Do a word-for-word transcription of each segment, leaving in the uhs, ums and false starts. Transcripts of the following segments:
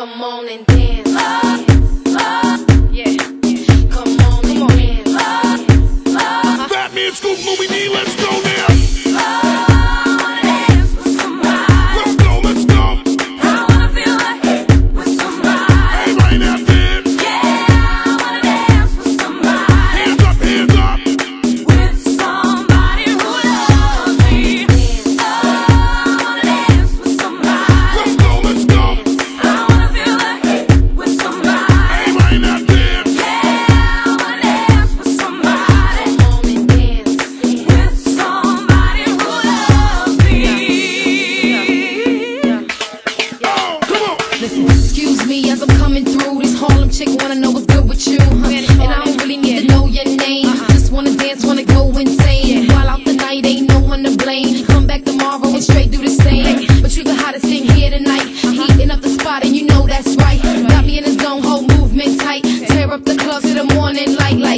Come on and dance. Love, love, yeah. Come on Come and on. dance. Love, love. Batman, Scoop, Movie D, let's go now. Love, I wanna dance with somebody. Let's go, let's go. I wanna feel like with somebody. Hey, right now, dance. Yeah, I wanna dance with somebody. Hands up, hands up. With somebody who loves me. Love, I wanna dance with somebody. Let's go, let's go. I wanna feel like with somebody. Hey, right now, dance. Yeah, I wanna dance with somebody. Come on and dance with somebody who loves me. Oh, come on. Listen, excuse me as I'm coming through. This Harlem chick wanna know what's good with you, huh? And I don't really need to know your name. Just wanna dance, wanna go insane. While out the night, ain't no one to blame. Come back tomorrow and straight do the same. But you the hottest thing here tonight. Heating up the spot and you know that's right. Got me in the zone, whole movement tight. Tear up the club to the morning light like.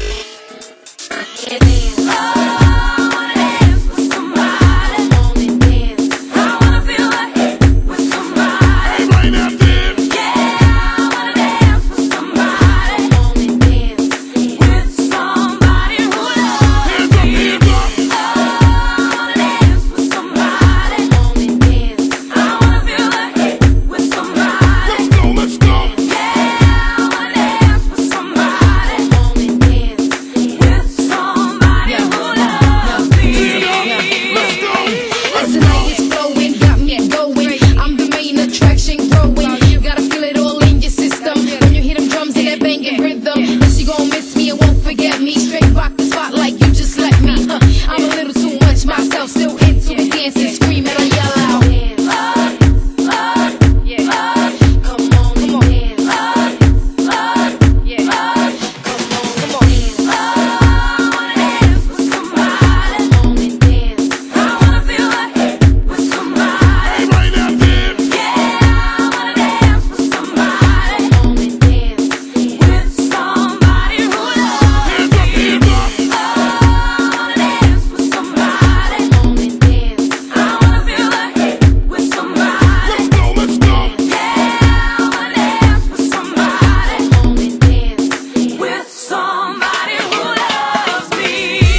And dance. Love, I wanna dance with somebody. Come on and dance. I wanna feel like with somebody. Hey, right now, dance. Yeah, I wanna dance with somebody. Come on and dance with somebody who loves Hands up, me. hands up. Love, I wanna dance with somebody. Come on and dance. I wanna feel like with somebody. Let's go, let's go. Yeah, I wanna dance with somebody. Come on and dance with somebody who loves me. Let's go. Let's Listen, go. night is flowing, got me going. I'm the main attraction growing. You gotta feel it all in your system. When you hear them drums and that banging rhythm, then she gon' miss me and won't forget me. Straight rock the spot like you just let me. Huh, I'm a little too much myself, still into it, dancing, screaming, I yell out. Dance. Love, love, yeah. Love, come on and dance. Love, love, yeah. Love, come on, come on. Dance. Love, I wanna dance with somebody. Come on and dance. I wanna feel like with somebody. Hey, right now, dance. Yeah, I wanna dance with somebody. Come on and dance with somebody who loves Hands up, me. hands up. Love, I wanna dance with somebody. Come on and dance. I wanna feel like with somebody. Let's go, let's go. Yeah, I wanna dance with somebody. Come on and dance with somebody who loves me.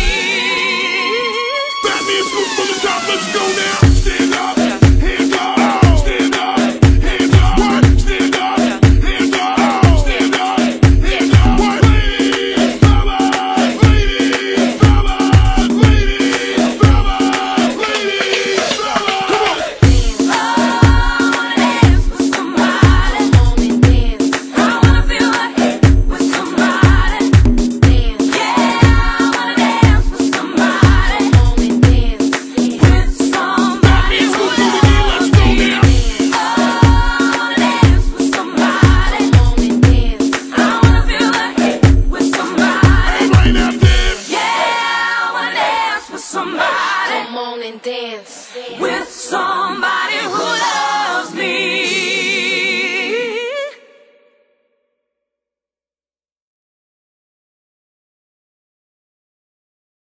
Batman, Scoop from the top, let's go now. Stand up, hands up, stand up, hands up. What? Stand up, hands up, stand up, hands up. What? Ladies, fellas, ladies, fellas, ladies, fellas, ladies, fellas. Come on. Love, I wanna dance with somebody. Come on and dance. I wanna feel like with somebody. Dance. Yeah, I wanna dance with somebody. Come on and dance with somebody who loves me. Love, I wanna dance with somebody. Come on and dance. I wanna feel like with somebody. Right now, dance. Yeah, I wanna dance with somebody. Come on and dance. With somebody who loves